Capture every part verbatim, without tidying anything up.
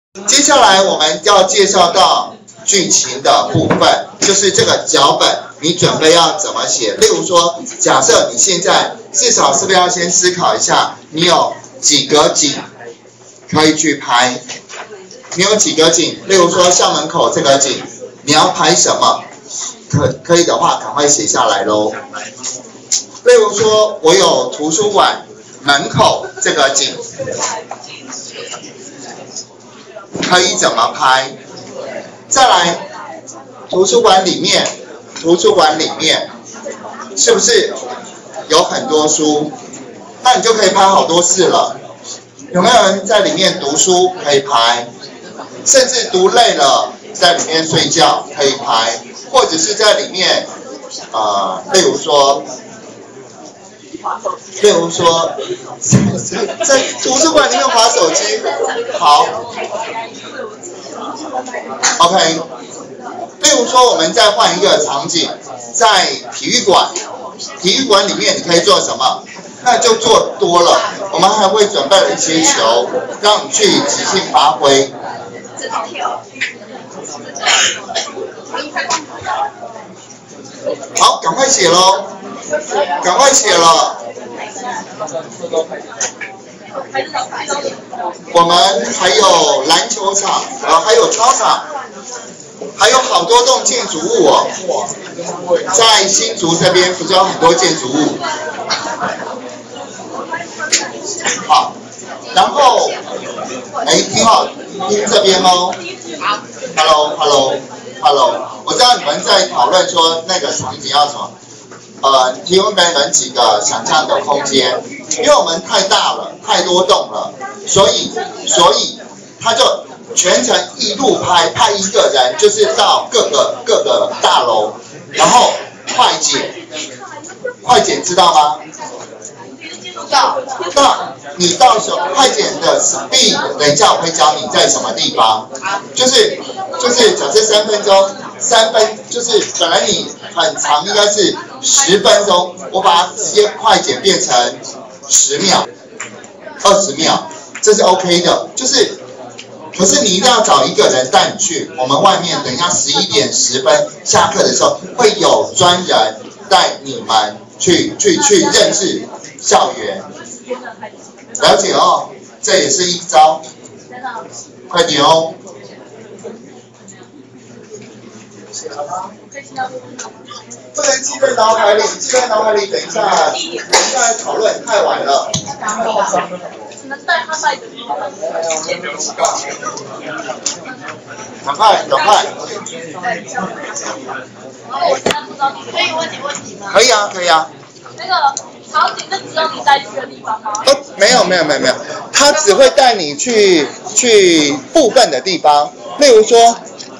接下来我们要介绍到剧情的部分，就是这个脚本，你准备要怎么写？例如说，假设你现在至少是不是要先思考一下，你有几个景可以去拍？你有几个景？例如说校门口这个景，你要拍什么？可可以的话，赶快写下来咯。例如说，我有图书馆门口这个景，可以怎么拍？再来，图书馆里面，图书馆里面是不是有很多书？那你就可以拍好多次了。有没有人在里面读书可以拍？甚至读累了，在里面睡觉可以拍，或者是在里面，呃，例如说。例如说，在图书馆里面滑手机，好 ，OK。例如说，我们再换一个场景，在体育馆，体育馆里面你可以做什么？那就做多了，我们还会准备了一些球，让你去即兴发挥。好，赶快写咯，赶快写了。我们还有篮球场，然后还有操场，还有好多栋建筑物哦。在新竹这边不是有很多建筑物？好，然后，哎，听好，听这边哦。Hello Hello Hello， 我知道你们在讨论说那个场景要什么。呃，提供给你们几个想象的空间，因为我们太大了，太多栋了，所以所以他就全程一路拍，拍一个人，就是到各个各个大楼，然后快剪，快剪知道吗？到到你到时候快剪的 speed， 等一下我会教你在什么地方，就是就是假设三分钟，三分就是本来你很长应该是十分钟，我把它直接快剪变成十秒、二十秒，这是 OK 的。就是，可是你一定要找一个人带你去。我们外面等一下十一点十分下课的时候，会有专人带你们去去去认识校园，了解哦，这也是一招，快点哦。不能记在脑海里，记在脑海里，等一下，等一下来讨论，太晚了。赶快，赶快。 可以问你问题吗？ 可以啊，可以啊。 那个场景是只有你带去的地方吗？ 哦，没有没有没有没有，他只会带你去去部分的地方，例如说。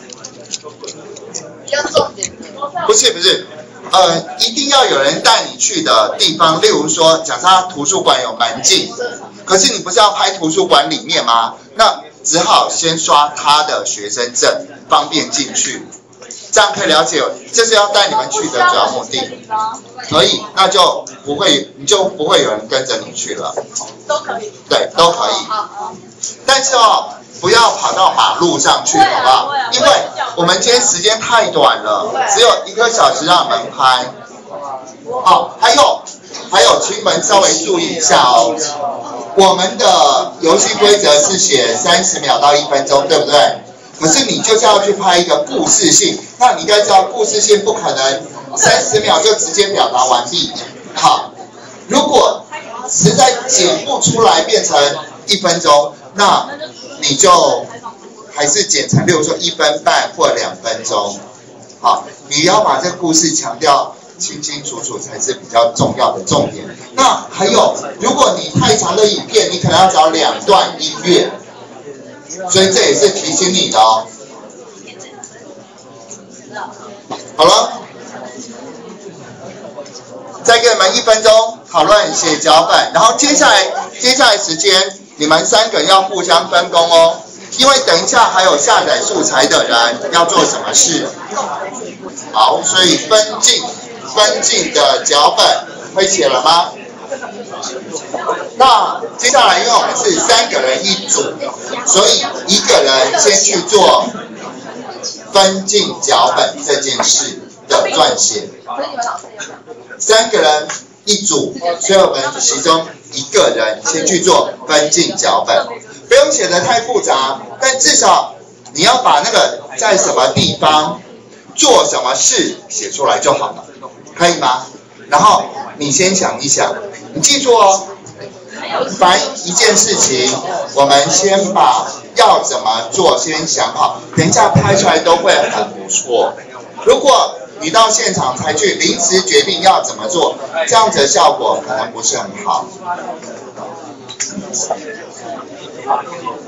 不是不是，呃，一定要有人带你去的地方，例如说，假设他图书馆有门禁，可是你不是要拍图书馆里面吗？那只好先刷他的学生证，方便进去。这样可以了解，这是要带你们去的主要目的。可以，那就不会，你就不会有人跟着你去了。 都可以。 对，都可以。但是哦。不要跑到马路上去，好不好？因为我们今天时间太短了，只有一个小时让你们拍。好，还有还有，请你们稍微注意一下哦。我们的游戏规则是写三十秒到一分钟，对不对？可是你就是要去拍一个故事性，那你应该知道故事性不可能三十秒就直接表达完毕。好，如果实在剪不出来变成一分钟，那你就还是剪成，例如说一分半或两分钟。好，你要把这个故事强调清清楚楚才是比较重要的重点。那还有，如果你太长的影片，你可能要找两段音乐，所以这也是提醒你的哦。好了，再给你们一分钟讨论写脚本，然后接下来接下来时间。你们三个要互相分工哦，因为等一下还有下载素材的人要做什么事。好，所以分镜分镜的脚本会写了吗？ 那接下来，因为我们是三个人一组，所以一个人先去做分镜脚本这件事的撰写。三个人一组，所以我们其中一个人先去做分镜脚本，不用写得太复杂，但至少你要把那个在什么地方做什么事写出来就好了，可以吗？然后你先想一想，你记住哦，凡一件事情，我们先把要怎么做先想好，等一下拍出来都会很不错。如果你到现场才去临时决定要怎么做，这样子的效果可能不是很好。